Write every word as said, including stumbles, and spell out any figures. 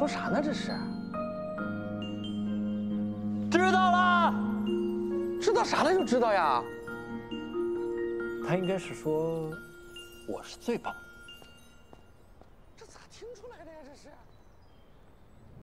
说啥呢？这是？ 知道了， 知道啥了就知道呀。 他应该是说我是最棒的。